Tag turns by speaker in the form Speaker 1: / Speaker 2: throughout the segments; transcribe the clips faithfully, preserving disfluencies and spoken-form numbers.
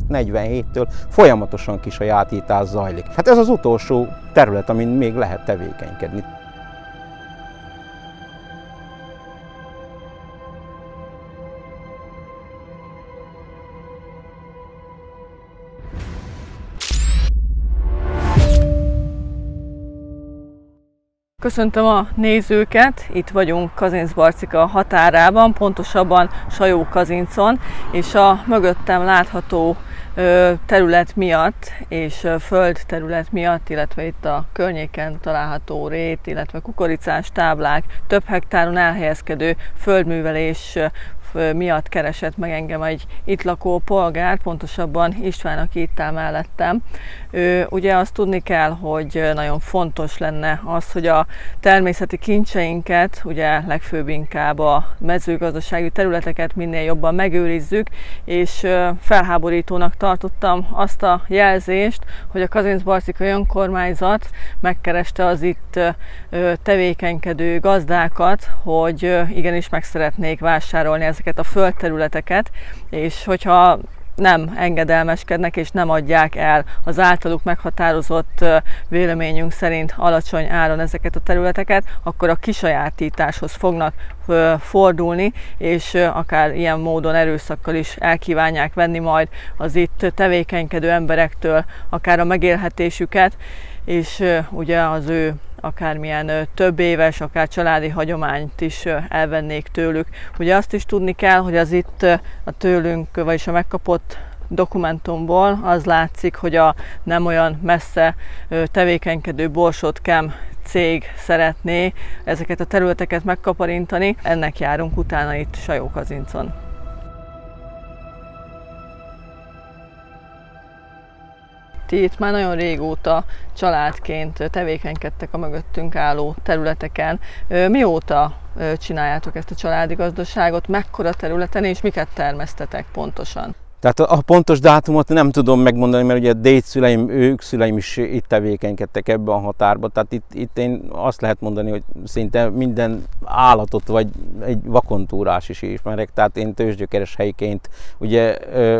Speaker 1: negyvenhéttől folyamatosan kisajátítás zajlik. Hát ez az utolsó terület, amin még lehet tevékenykedni.
Speaker 2: Köszöntöm a nézőket, itt vagyunk Kazincbarcika határában, pontosabban Sajó-Kazincon, és a mögöttem látható terület miatt és földterület miatt, illetve itt a környéken található rét, illetve kukoricás táblák, több hektáron elhelyezkedő földművelés miatt keresett meg engem egy itt lakó polgár, pontosabban István, aki itt áll mellettem. Ő, ugye azt tudni kell, hogy nagyon fontos lenne az, hogy a természeti kincseinket, ugye legfőbb inkább a mezőgazdasági területeket minél jobban megőrizzük, és felháborítónak tartottam azt a jelzést, hogy a Kazincbarcikai önkormányzat megkereste az itt tevékenykedő gazdákat, hogy igenis meg szeretnék vásárolni ezeket a földterületeket, és hogyha nem engedelmeskednek és nem adják el az általuk meghatározott véleményünk szerint alacsony áron ezeket a területeket, akkor a kisajátításhoz fognak fordulni, és akár ilyen módon erőszakkal is elkívánják venni majd az itt tevékenykedő emberektől akár a megélhetésüket, és ugye az ő akármilyen több éves, akár családi hagyományt is elvennék tőlük. Ugye azt is tudni kell, hogy az itt a tőlünk, vagyis a megkapott dokumentumból az látszik, hogy a nem olyan messze tevékenykedő Borsod-Chem cég szeretné ezeket a területeket megkaparintani. Ennek járunk utána itt Sajó-Kazincon. Ti itt már nagyon régóta családként tevékenykedtek a mögöttünk álló területeken. Mióta csináljátok ezt a családi gazdaságot, mekkora területen és miket termesztetek pontosan?
Speaker 1: Tehát a pontos dátumot nem tudom megmondani, mert ugye a dédszüleim, ők szüleim is itt tevékenykedtek ebben a határban. Tehát itt, itt én azt lehet mondani, hogy szinte minden állatot vagy egy vakontúrás is ismerek. Tehát én tőzsgyökeres helyiként ugye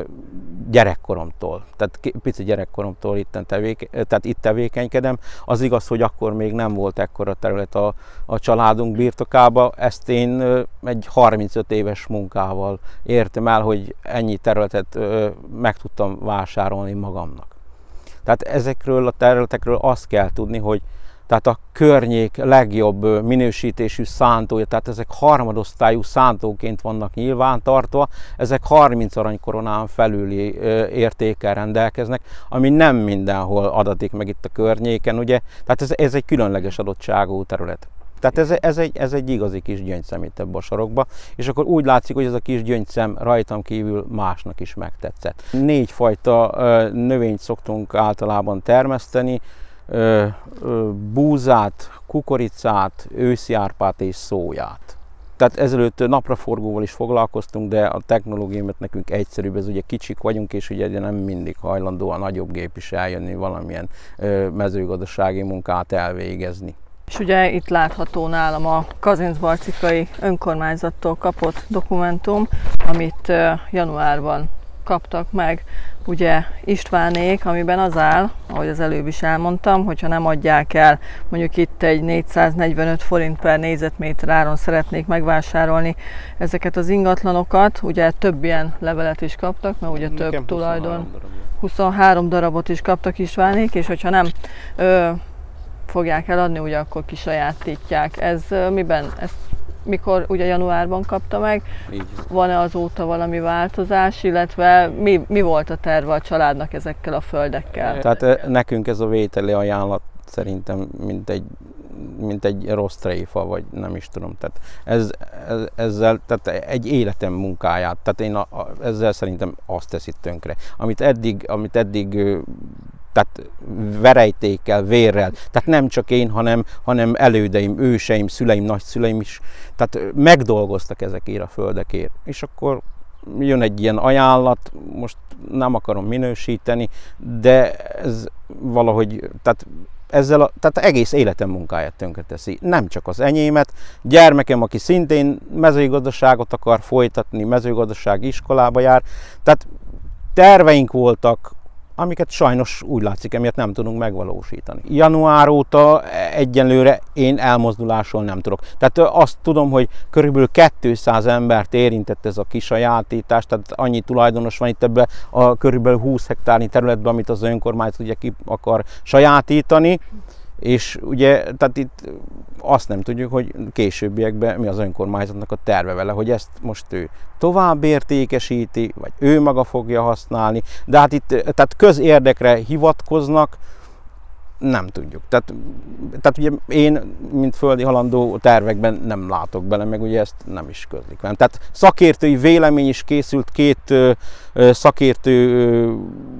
Speaker 1: gyerekkoromtól, tehát pici gyerekkoromtól itt, tevéke, tehát itt tevékenykedem. Az igaz, hogy akkor még nem volt ekkora terület a, a családunk birtokába. Ezt én egy harmincöt éves munkával értem el, hogy ennyi területet meg tudtam vásárolni magamnak. Tehát ezekről a területekről azt kell tudni, hogy tehát a környék legjobb minősítésű szántója, tehát ezek harmadosztályú szántóként vannak nyilvántartva, ezek harminc aranykoronán felüli értékkel rendelkeznek, ami nem mindenhol adatik meg itt a környéken, ugye? Tehát ez, ez egy különleges adottságú terület. Tehát ez, ez, egy, ez egy igazi kis gyöngyszem itt ebben a sarokba, és akkor úgy látszik, hogy ez a kis gyöngyszem rajtam kívül másnak is megtetszett. Négy fajta ö, növényt szoktunk általában termeszteni, ö, ö, búzát, kukoricát, őszi árpát és szóját. Tehát ezelőtt napraforgóval is foglalkoztunk, de a technológiámat nekünk egyszerűbb, ez ugye kicsik vagyunk, és ugye nem mindig hajlandó a nagyobb gép is eljönni valamilyen ö, mezőgazdasági munkát elvégezni.
Speaker 2: És ugye itt látható nálam a Kazincbarcikai önkormányzattól kapott dokumentum, amit januárban kaptak meg ugye Istvánék, amiben az áll, ahogy az előbb is elmondtam, hogyha nem adják el, mondjuk itt egy négyszáznegyvenöt forint per négyzetméter áron szeretnék megvásárolni ezeket az ingatlanokat, ugye több ilyen levelet is kaptak, mert ugye több tulajdon, huszonhárom darabot is kaptak Istvánék, és hogyha nem ö, fogják eladni, ugye akkor kisajátítják. Ez miben? Ez mikor ugye januárban kapta meg? Van-e azóta valami változás, illetve mi, mi volt a terve a családnak ezekkel a földekkel?
Speaker 1: Tehát nekünk ez a vételi ajánlat szerintem mint egy, mint egy rossz tréfa, vagy nem is tudom. Tehát ez, ez, ezzel, tehát egy életem munkáját, tehát én a, a, ezzel szerintem azt teszi tönkre. Amit eddig, amit eddig tehát verejtékkel, vérrel, tehát nem csak én, hanem, hanem elődeim, őseim, szüleim, nagyszüleim is, tehát megdolgoztak ezekért a földekért. És akkor jön egy ilyen ajánlat, most nem akarom minősíteni, de ez valahogy, tehát ezzel a, tehát egész életem munkáját tönkreteszi. Nem csak az enyémet, gyermekem, aki szintén mezőgazdaságot akar folytatni, mezőgazdasági iskolába jár, tehát terveink voltak, amiket sajnos úgy látszik, emiatt nem tudunk megvalósítani. Január óta egyenlőre én elmozdulásról nem tudok. Tehát azt tudom, hogy körülbelül kétszáz embert érintett ez a kisajátítás, tehát annyi tulajdonos van itt ebben a körülbelül húsz hektárnyi területben, amit az önkormányzat ugye ki akar sajátítani. És ugye, tehát itt azt nem tudjuk, hogy későbbiekben mi az önkormányzatnak a terve vele, hogy ezt most ő tovább értékesíti, vagy ő maga fogja használni, de hát itt tehát közérdekre hivatkoznak, nem tudjuk. Tehát, tehát ugye én, mint földi halandó tervekben nem látok bele, meg ugye ezt nem is közlik velem. Tehát szakértői vélemény is készült, két ö, ö, szakértő ö,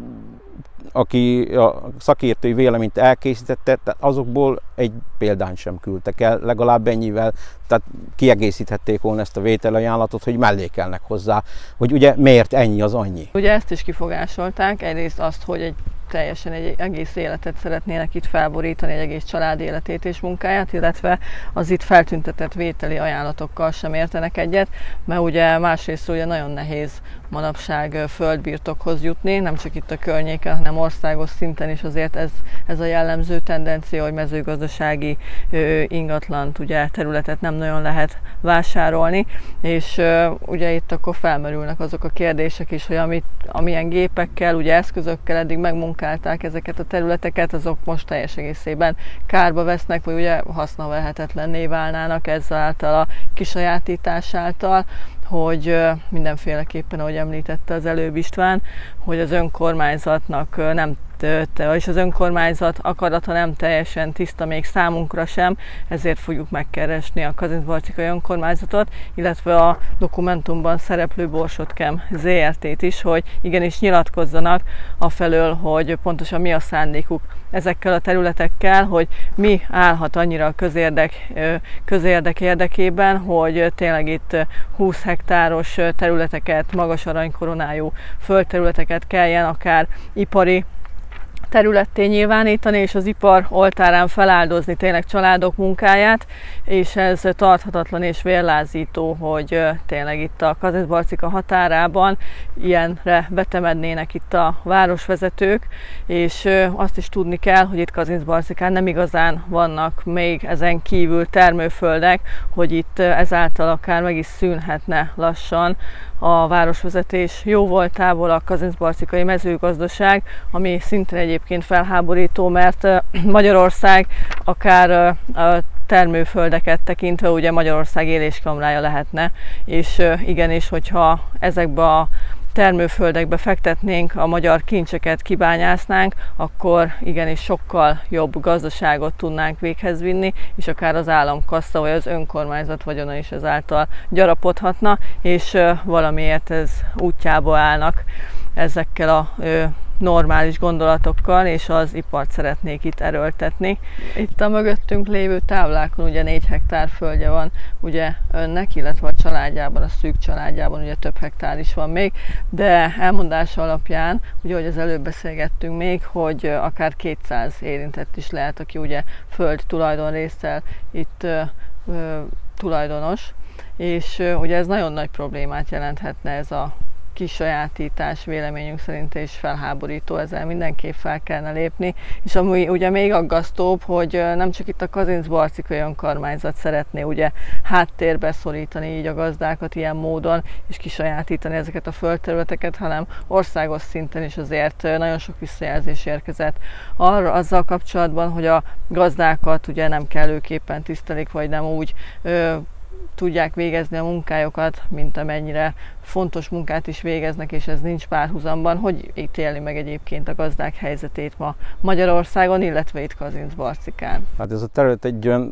Speaker 1: aki a szakértői véleményt elkészítette, tehát azokból egy példányt sem küldtek el, legalább ennyivel, tehát kiegészíthették volna ezt a vételajánlatot, hogy mellékelnek hozzá, hogy ugye miért ennyi az annyi.
Speaker 2: Ugye ezt is kifogásolták, egyrészt azt, hogy egy teljesen egy egész életet szeretnének itt felborítani, egy egész család életét és munkáját, illetve az itt feltüntetett vételi ajánlatokkal sem értenek egyet, mert ugye másrészt ugye nagyon nehéz manapság földbirtokhoz jutni, nem csak itt a környéken, hanem országos szinten is azért ez, ez a jellemző tendencia, hogy mezőgazdasági ö, ingatlant, ugye területet nem nagyon lehet vásárolni, és ö, ugye itt akkor felmerülnek azok a kérdések is, hogy amit, amilyen gépekkel, ugye eszközökkel eddig megmunkálták ezeket a területeket, azok most teljes egészében kárba vesznek, vagy ugye használhatatlanné válnának ezáltal a kisajátítás által, hogy mindenféleképpen, ahogy említette az előbb István, hogy az önkormányzatnak nem és az önkormányzat akarata nem teljesen tiszta még számunkra sem, ezért fogjuk megkeresni a Kazincbarcikai önkormányzatot, illetve a dokumentumban szereplő Borsodkem zé er té-t is, hogy igenis nyilatkozzanak afelől, hogy pontosan mi a szándékuk ezekkel a területekkel, hogy mi állhat annyira a közérdek, közérdek érdekében, hogy tényleg itt húsz hektáros területeket, magas aranykoronájú földterületeket kelljen akár ipari területté nyilvánítani, és az ipar oltárán feláldozni tényleg családok munkáját, és ez tarthatatlan és vérlázító, hogy tényleg itt a Kazincbarcika határában ilyenre betemednének itt a városvezetők, és azt is tudni kell, hogy itt Kazincbarcikán nem igazán vannak még ezen kívül termőföldek, hogy itt ezáltal akár meg is szűnhetne lassan a városvezetés jóvoltából a kazincbarcikai mezőgazdaság, ami szintén egyébként felháborító, mert Magyarország akár a termőföldeket tekintve ugye Magyarország éléskamrája lehetne, és igenis, hogyha ezekbe a termőföldekbe fektetnénk, a magyar kincseket kibányásznánk, akkor igenis sokkal jobb gazdaságot tudnánk véghez vinni, és akár az államkassa vagy az önkormányzat vagyona is ezáltal gyarapodhatna, és valamiért ez útjába állnak ezekkel a normális gondolatokkal, és az ipart szeretnék itt erőltetni. Itt a mögöttünk lévő táblákon ugye négy hektár földje van ugye önnek, illetve a családjában, a szűk családjában ugye több hektár is van még, de elmondása alapján, ugye, hogy az előbb beszélgettünk még, hogy akár kétszáz érintett is lehet, aki ugye föld tulajdonrészsel itt ö, ö, tulajdonos, és ö, ugye ez nagyon nagy problémát jelenthetne ez a kisajátítás véleményünk szerint is felháborító, ezzel mindenképp fel kellene lépni, és ami ugye még aggasztóbb, hogy nem csak itt a Kazincbarcikai önkormányzat szeretné ugye háttérbe szorítani így a gazdákat ilyen módon, és kisajátítani ezeket a földterületeket, hanem országos szinten is azért nagyon sok visszajelzés érkezett arra azzal kapcsolatban, hogy a gazdákat ugye nem kellőképpen tisztelik, vagy nem úgy ö, tudják végezni a munkájukat, mint amennyire fontos munkát is végeznek, és ez nincs párhuzamban. Hogy ítéli meg egyébként a gazdák helyzetét ma Magyarországon, illetve itt Kazincbarcikán?
Speaker 1: Hát ez a terület egy olyan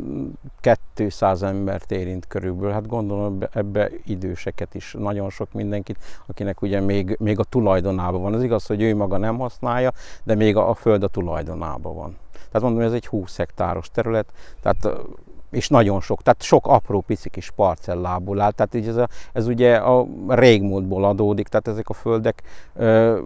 Speaker 1: kétszáz embert érint körülbelül. Hát gondolom ebbe időseket is, nagyon sok mindenkit, akinek ugye még, még a tulajdonában van. Az igaz, hogy ő maga nem használja, de még a, a föld a tulajdonában van. Tehát mondom, ez egy húsz hektáros terület, tehát és nagyon sok, tehát sok apró pici kis parcellából áll, tehát így ez, a, ez ugye a régmúltból adódik, tehát ezek a földek ö,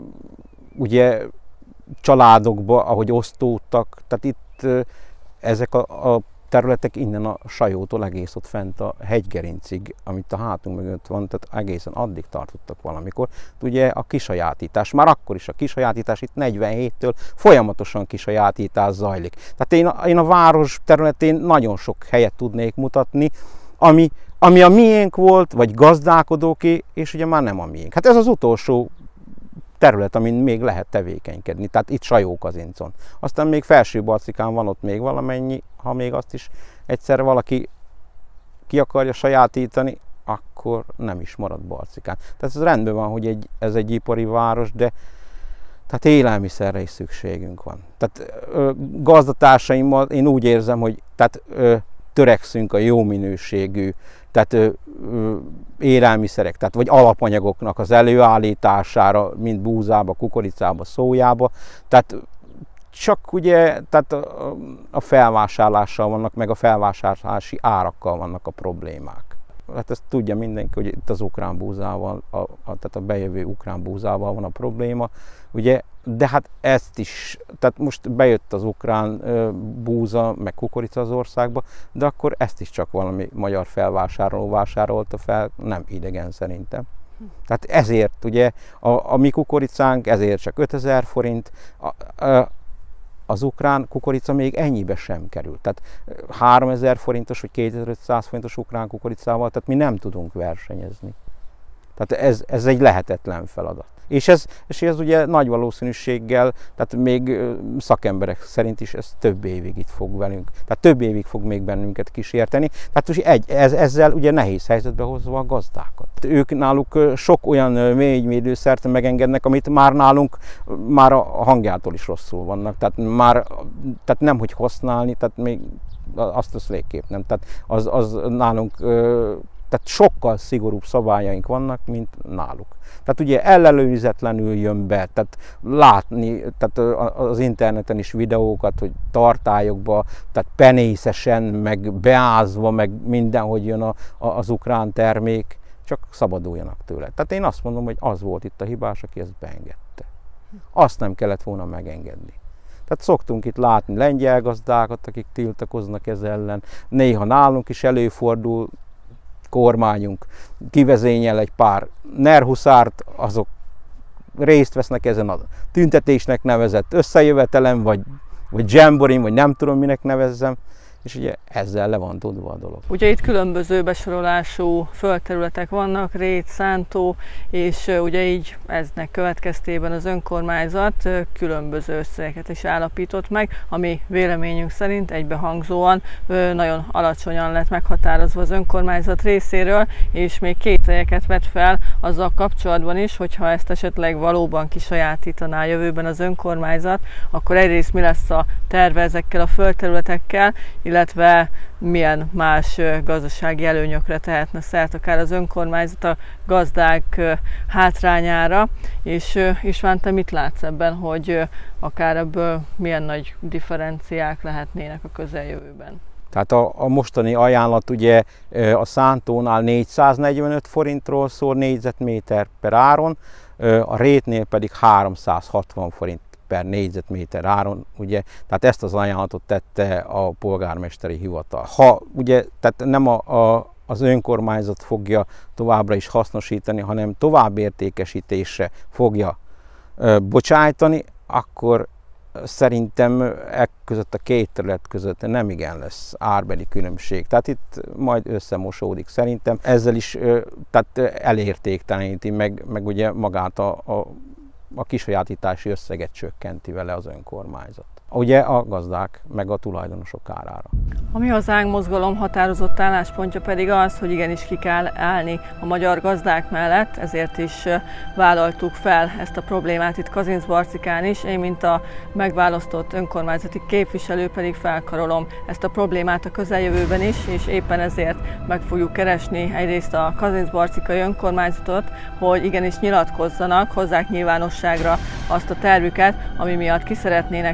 Speaker 1: ugye családokba, ahogy osztódtak, tehát itt ö, ezek a, a területek innen a Sajótól egész ott fent a hegygerincig, amit a hátunk mögött van, tehát egészen addig tartottak valamikor. Ugye a kisajátítás, már akkor is a kisajátítás itt negyvenhéttől folyamatosan kisajátítás zajlik. Tehát én a, én a város területén nagyon sok helyet tudnék mutatni, ami, ami a miénk volt, vagy gazdálkodóké, és ugye már nem a miénk. Hát ez az utolsó terület, amin még lehet tevékenykedni, tehát itt Sajókazincon. Aztán még Felső-Barcikán van ott még valamennyi, ha még azt is egyszer valaki ki akarja sajátítani, akkor nem is marad Barcikán. Tehát ez rendben van, hogy egy, ez egy ipari város, de tehát élelmiszerre is szükségünk van. Tehát ö, gazdatársaimmal én úgy érzem, hogy tehát, ö, törekszünk a jó minőségű, tehát ö, ö, élelmiszerek, tehát vagy alapanyagoknak az előállítására, mint búzába, kukoricába, szójába. Tehát csak ugye tehát a, a felvásárlással vannak, meg a felvásárlási árakkal vannak a problémák. Hát ezt tudja mindenki, hogy itt az ukrán búzával, a, a, tehát a bejövő ukrán búzával van a probléma, ugye, de hát ezt is, tehát most bejött az ukrán ö, búza, meg kukorica az országba, de akkor ezt is csak valami magyar felvásárló vásárolta fel, nem idegen szerintem. Tehát ezért ugye a, a mi kukoricánk ezért csak ötezer forint, a, a, az ukrán kukorica még ennyibe sem kerül. Tehát háromezer forintos vagy kétezer-ötszáz forintos ukrán kukoricával, tehát mi nem tudunk versenyezni. Tehát ez, ez egy lehetetlen feladat. És ez, és ez ugye nagy valószínűséggel, tehát még szakemberek szerint is ez több évig itt fog velünk, tehát több évig fog még bennünket kísérteni. Tehát egy, ez, ezzel ugye nehéz helyzetbe hozva a gazdákat. Ők náluk sok olyan mélyvédőszert megengednek, amit már nálunk már a hangjától is rosszul vannak. Tehát már tehát nem hogy használni, tehát még azt az végképp nem. Tehát az, az nálunk tehát sokkal szigorúbb szabályaink vannak, mint náluk. Tehát ugye ellenőrizetlenül jön be, tehát látni tehát az interneten is videókat, hogy tartályokba, tehát penészesen, meg beázva, meg mindenhogy jön a, a, az ukrán termék, csak szabaduljanak tőle. Tehát én azt mondom, hogy az volt itt a hibás, aki ezt beengedte. Azt nem kellett volna megengedni. Tehát szoktunk itt látni lengyel gazdákat, akik tiltakoznak ez ellen, néha nálunk is előfordul, kormányunk kivezényel egy pár nerhuszárt, azok részt vesznek ezen a tüntetésnek nevezett összejövetelen, vagy, vagy dzsemborin, vagy nem tudom minek nevezzem, és ugye ezzel le van tudva a dolog.
Speaker 2: Ugye itt különböző besorolású földterületek vannak, Rét, Szántó, és ugye így eznek következtében az önkormányzat különböző összegeket is állapított meg, ami véleményünk szerint egybehangzóan nagyon alacsonyan lett meghatározva az önkormányzat részéről, és még kételyeket vet fel azzal kapcsolatban is, hogyha ezt esetleg valóban kisajátítaná a jövőben az önkormányzat, akkor egyrészt mi lesz a terve ezekkel a földterületekkel, illetve milyen más gazdasági előnyökre tehetne szert akár az önkormányzat a gazdák hátrányára. És István, te mit látsz ebben, hogy akár ebből milyen nagy differenciák lehetnének a közeljövőben?
Speaker 1: Tehát a, a mostani ajánlat ugye a Szántónál négyszáznegyvenöt forintról szól négyzetméter per áron, a Rétnél pedig háromszázhatvan forint per négyzetméter áron, ugye, tehát ezt az ajánlatot tette a polgármesteri hivatal. Ha ugye, tehát nem a, a, az önkormányzat fogja továbbra is hasznosítani, hanem továbbértékesítésre fogja ö, bocsájtani, akkor szerintem e között a két terület között nem igen lesz árbeli különbség. Tehát itt majd összemosódik szerintem. Ezzel is ö, tehát elértékteleníti meg, meg ugye magát a, a a kisajátítási összeget csökkenti vele az önkormányzat. Ugye a gazdák meg a tulajdonosok árára.
Speaker 2: A Mi Hazánk mozgalom határozott álláspontja pedig az, hogy igenis ki kell állni a magyar gazdák mellett, ezért is vállaltuk fel ezt a problémát itt Kazincbarcikán is. Én, mint a megválasztott önkormányzati képviselő pedig felkarolom ezt a problémát a közeljövőben is, és éppen ezért meg fogjuk keresni egyrészt a kazincbarcikai önkormányzatot, hogy igenis nyilatkozzanak, hozzák nyilvánosságra azt a tervüket, ami miatt ki szeretnének saját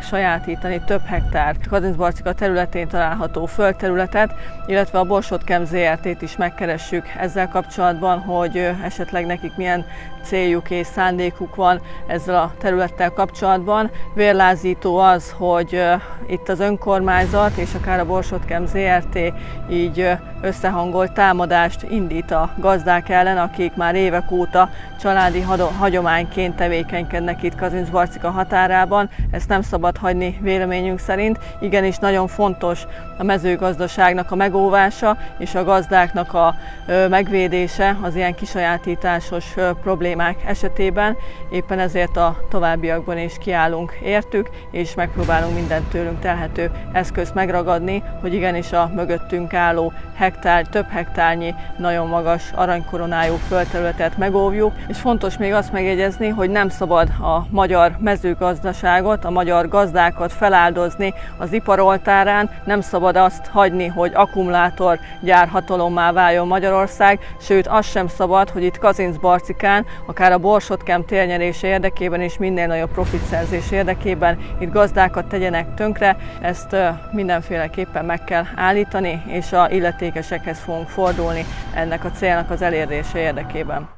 Speaker 2: kisajátítani több hektár Kazincbarcika területén található földterületet, illetve a Borsod-Chem zé er té-t is megkeressük ezzel kapcsolatban, hogy esetleg nekik milyen céljuk és szándékuk van ezzel a területtel kapcsolatban. Vérlázító az, hogy itt az önkormányzat és akár a Borsod-Chem zé er té így összehangolt támadást indít a gazdák ellen, akik már évek óta családi hagyományként tevékenykednek itt Kazincbarcika határában. Ezt nem szabad hagyni véleményünk szerint. Igenis nagyon fontos a mezőgazdaságnak a megóvása és a gazdáknak a megvédése az ilyen kisajátításos problémák esetében. Éppen ezért a továbbiakban is kiállunk értük, és megpróbálunk mindent tőlünk telhető eszközt megragadni, hogy igenis a mögöttünk álló hektár, több hektárnyi nagyon magas aranykoronájú földterületet megóvjuk. És fontos még azt megjegyezni, hogy nem szabad a magyar mezőgazdaságot, a magyar gazdákat feláldozni az ipar oltárán, nem szabad azt hagyni, hogy akkumulátor gyárhatalommá váljon Magyarország, sőt az sem szabad, hogy itt Kazincbarcikán, akár a Borsod-Chem térnyerése érdekében és minél nagyobb profitszerzés érdekében itt gazdákat tegyenek tönkre. Ezt mindenféleképpen meg kell állítani, és a illetékesekhez fogunk fordulni ennek a célnak az elérése érdekében.